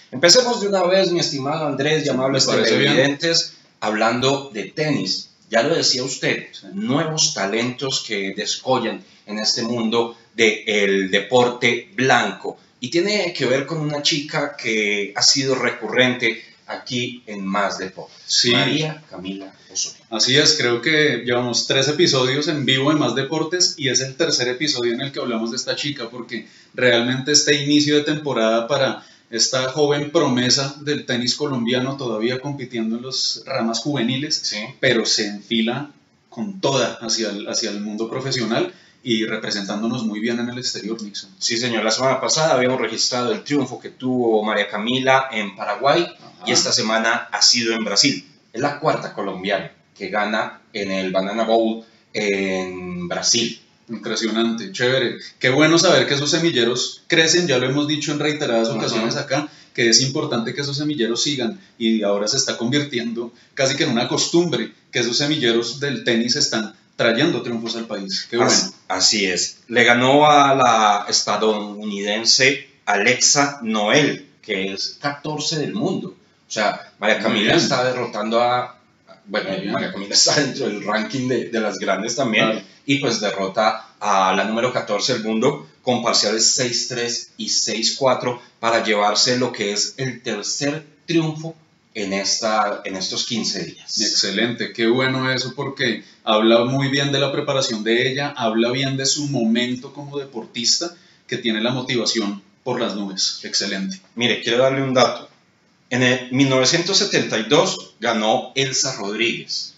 Empecemos de una vez, mi estimado Andrés, llamables televidentes, hablando de tenis. Ya lo decía usted, nuevos talentos que descollan en este mundo del deporte blanco. Y tiene que ver con una chica que ha sido recurrente aquí en Más Deportes, sí. María Camila Osorio. Así es, creo que llevamos 3 episodios en vivo de Más Deportes y es el tercer episodio en el que hablamos de esta chica, porque realmente este inicio de temporada para esta joven promesa del tenis colombiano, todavía compitiendo en las ramas juveniles, Sí. pero se enfila con toda hacia el mundo profesional y representándonos muy bien en el exterior, Nixon. Sí, señor, la semana pasada habíamos registrado el triunfo que tuvo María Camila en Paraguay. Ajá. Y esta semana ha sido en Brasil. Es la cuarta colombiana que gana en el Banana Bowl en Brasil. Impresionante, chévere. Qué bueno saber que esos semilleros crecen, ya lo hemos dicho en reiteradas ocasiones acá, que es importante que esos semilleros sigan y ahora se está convirtiendo casi que en una costumbre que esos semilleros del tenis están trayendo triunfos al país. Qué bueno. Así es. Le ganó a la estadounidense Alexa Noel, que es 14 del mundo. O sea, María Camila está derrotando a... Bueno, María Camila está dentro del ranking de las grandes también. Claro. Y pues derrota a la número 14 del mundo con parciales 6-3 y 6-4 para llevarse lo que es el tercer triunfo en estos 15 días. Excelente, qué bueno eso, porque habla muy bien de la preparación de ella, habla bien de su momento como deportista, que tiene la motivación por las nubes. Excelente. Mire, quiero darle un dato. En el 1972 ganó Elsa Rodríguez.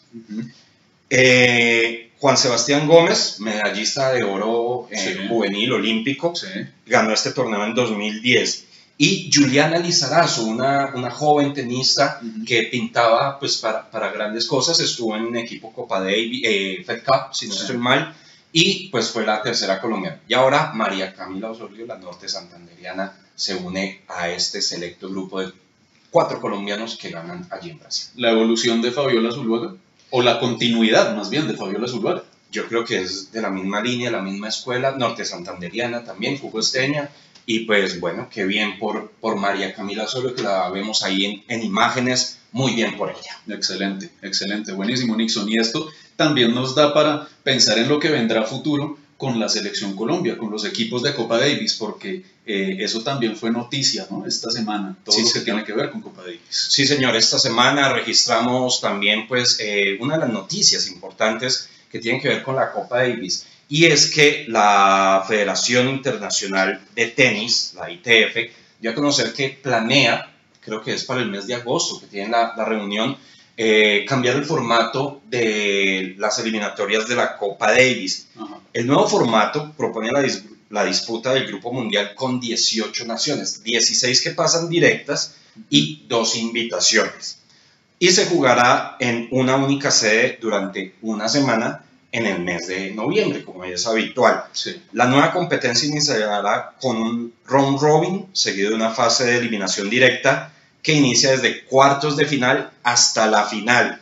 Juan Sebastián Gómez, medallista de oro juvenil olímpico, ganó este torneo en 2010. Y Juliana Lizarazo, una joven tenista que pintaba pues, para grandes cosas, estuvo en un equipo Copa Davis, Fed Cup, si no estoy mal, y pues fue la tercera colombiana. Y ahora María Camila Osorio, la norte santanderiana, se une a este selecto grupo de 4 colombianos que ganan allí en Brasil. ¿La evolución de Fabiola Zuluaga? ¿O la continuidad más bien de Fabiola Zuluaga? Yo creo que es de la misma línea, la misma escuela, norte santanderiana también, cucoesteña. Y pues bueno, qué bien por María Camila Osorio, que la vemos ahí en imágenes, muy bien por ella. Excelente, excelente, buenísimo, Nixon. Y esto también nos da para pensar en lo que vendrá a futuro con la Selección Colombia, con los equipos de Copa Davis, porque eso también fue noticia, ¿no? Esta semana, todo lo que tiene que ver con Copa Davis. Sí, señor, esta semana registramos también pues una de las noticias importantes que tienen que ver con la Copa Davis. Y es que la Federación Internacional de Tenis, la ITF, dio a conocer que planea, creo que es para el mes de agosto que tienen la reunión, cambiar el formato de las eliminatorias de la Copa Davis. Ajá. El nuevo formato propone la disputa del Grupo Mundial con 18 naciones, 16 que pasan directas y 2 invitaciones. Y se jugará en una única sede durante una semana en el mes de noviembre, como es habitual. Sí. La nueva competencia iniciará con un round robin, seguido de una fase de eliminación directa, que inicia desde cuartos de final hasta la final.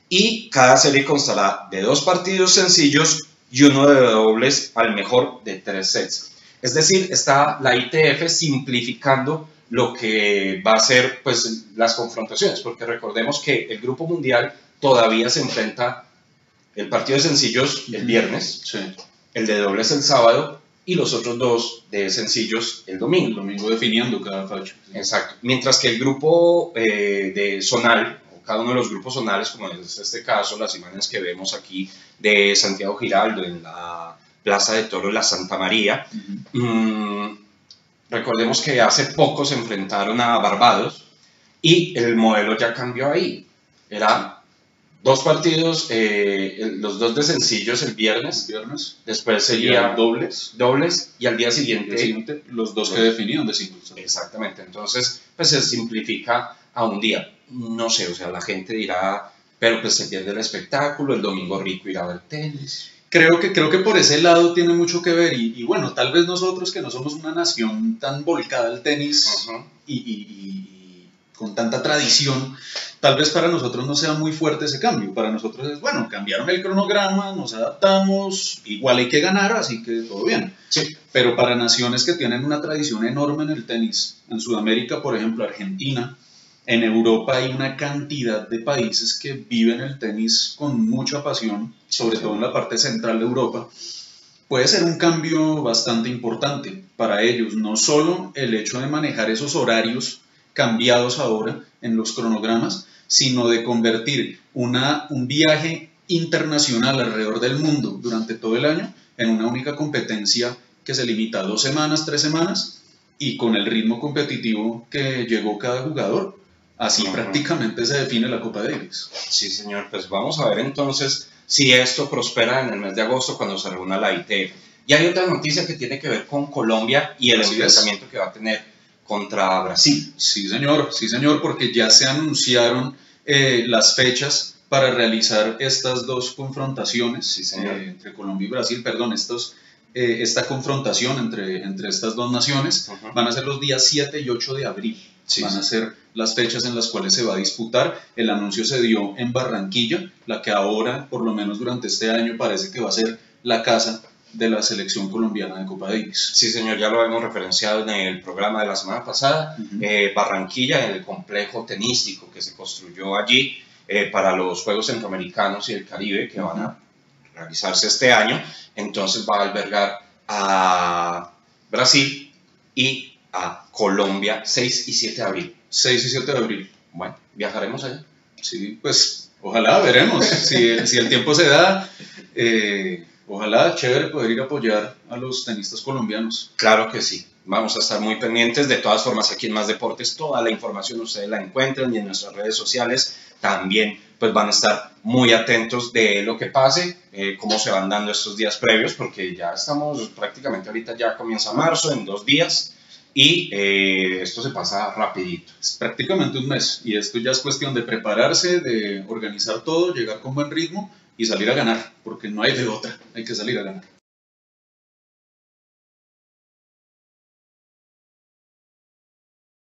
Y cada serie constará de 2 partidos sencillos y uno de dobles al mejor de 3 sets. Es decir, está la ITF simplificando lo que va a ser pues, las confrontaciones, porque recordemos que el Grupo Mundial todavía se enfrenta el partido de sencillos el viernes, el de dobles el sábado y los otros 2 de sencillos el domingo. El domingo definiendo cada fecha. Exacto. Mientras que el grupo de zonal, o cada uno de los grupos zonales, como es este caso, las imágenes que vemos aquí de Santiago Giraldo en la Plaza de Toros La Santa María, recordemos que hace poco se enfrentaron a Barbados y el modelo ya cambió ahí. Era 2 partidos, los 2 de sencillos el viernes, después seguía dobles y al día siguiente los 2 que definían de singles. Exactamente, entonces pues se simplifica a un día. No sé, o sea, la gente dirá, pero pues se pierde el espectáculo, el domingo rico ir a ver tenis. Creo que por ese lado tiene mucho que ver y bueno, tal vez nosotros que no somos una nación tan volcada al tenis y con tanta tradición, tal vez para nosotros no sea muy fuerte ese cambio. Para nosotros es, bueno, cambiaron el cronograma, nos adaptamos, igual hay que ganar, así que todo bien. Sí. Pero para naciones que tienen una tradición enorme en el tenis, en Sudamérica, por ejemplo, Argentina, en Europa hay una cantidad de países que viven el tenis con mucha pasión, sobre todo en la parte central de Europa. Puede ser un cambio bastante importante para ellos, no solo el hecho de manejar esos horarios cambiados ahora en los cronogramas, sino de convertir un viaje internacional alrededor del mundo durante todo el año en una única competencia que se limita a 2 semanas, 3 semanas, y con el ritmo competitivo que llegó cada jugador. Así prácticamente se define la Copa Davis. Sí, señor, pues vamos a ver entonces si esto prospera en el mes de agosto cuando se reúna la ITF. Y hay otra noticia que tiene que ver con Colombia y el enfrentamiento que va a tener contra Brasil. Sí, señor, porque ya se anunciaron las fechas para realizar estas dos confrontaciones, sí, señor. Entre Colombia y Brasil, perdón, esta confrontación entre estas dos naciones van a ser los días 7 y 8 de abril. Sí, van a ser las fechas en las cuales se va a disputar. El anuncio se dio en Barranquilla, la que ahora, por lo menos durante este año, parece que va a ser la casa de la selección colombiana de Copa Davis. Sí, señor, ya lo hemos referenciado en el programa de la semana pasada. Barranquilla, en el complejo tenístico que se construyó allí para los Juegos Centroamericanos y el Caribe que van a realizarse este año, entonces va a albergar a Brasil y a Colombia 6 y 7 de abril. 6 y 7 de abril. Bueno, viajaremos allá. Sí, pues ojalá, veremos. si el tiempo se da, ojalá, chévere poder ir a apoyar a los tenistas colombianos. Claro que sí. Vamos a estar muy pendientes. De todas formas, aquí en Más Deportes, toda la información ustedes la encuentran y en nuestras redes sociales también pues van a estar muy atentos de lo que pase, cómo se van dando estos días previos, porque ya estamos prácticamente ahorita, ya comienza marzo en 2 días y esto se pasa rapidito. Es prácticamente un mes y esto ya es cuestión de prepararse, de organizar todo, llegar con buen ritmo y salir a ganar, porque no hay de otra, hay que salir a ganar.